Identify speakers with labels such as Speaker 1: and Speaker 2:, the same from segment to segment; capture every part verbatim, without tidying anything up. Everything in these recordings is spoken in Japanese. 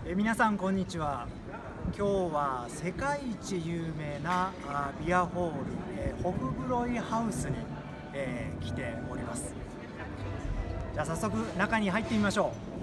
Speaker 1: え皆さんこんにちは。今日は世界一有名なあビアホール、えー、ホフブロイハウスに、えー、来ております。じゃあ早速中に入ってみましょう。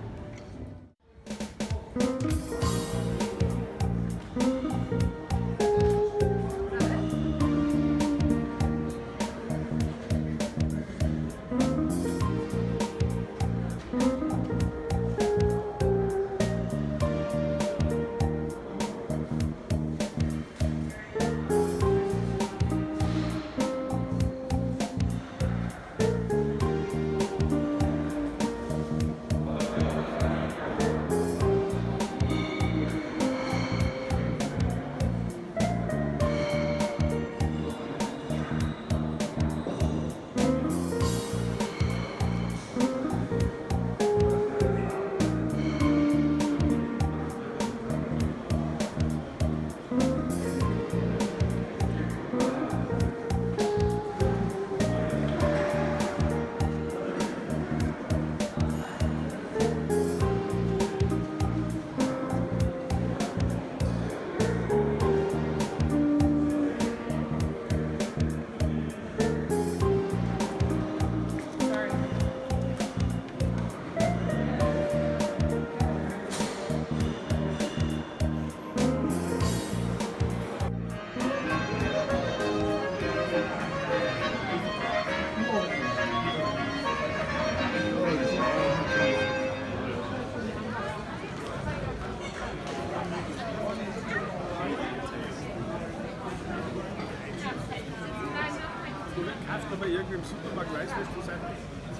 Speaker 2: Kræfter med irgendwie im Supermarkt weiß, was du sagst.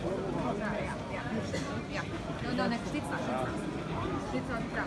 Speaker 3: Ja, und dann sitzt da. Sitzt da.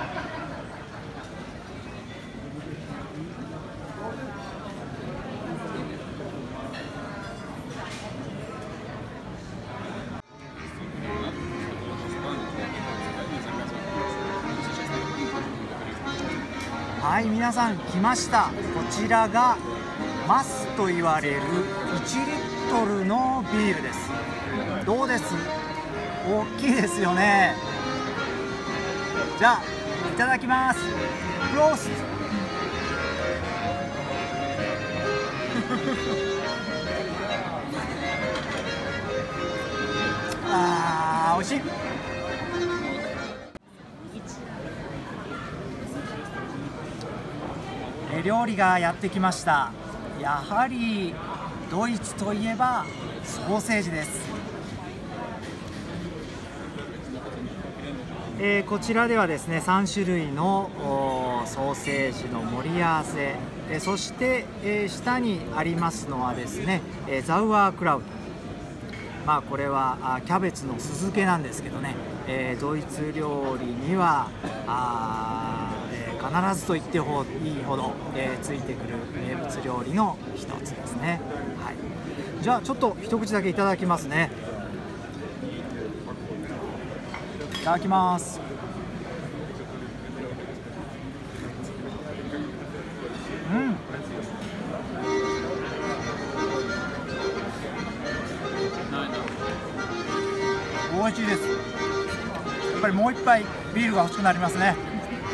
Speaker 1: はい、皆さん来ました。こちらがマスと言われるいちリットルのビールです。どうです？大きいですよね。じゃあいただきます。プロースト。あー、美味しい。料理がやってきました。やはりドイツといえばソーセージです。えー、こちらではですねさん種類のソーセージの盛り合わせ、えー、そして、えー、下にありますのはですね、えー、ザウアークラウト、まあこれはあキャベツの酢漬けなんですけどね、えー、ドイツ料理にはあ必ずと言っていいほど、えー、ついてくる名物料理の一つですね。はい、じゃあちょっと一口だけいただきますね。いただきます。うん、美味しいです。やっぱりもう一杯ビールが欲しくなりますね。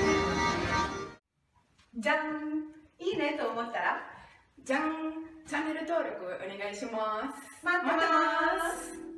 Speaker 3: じゃん、いいねと思ったら、じゃん、チャンネル登録お願いします。待ってます。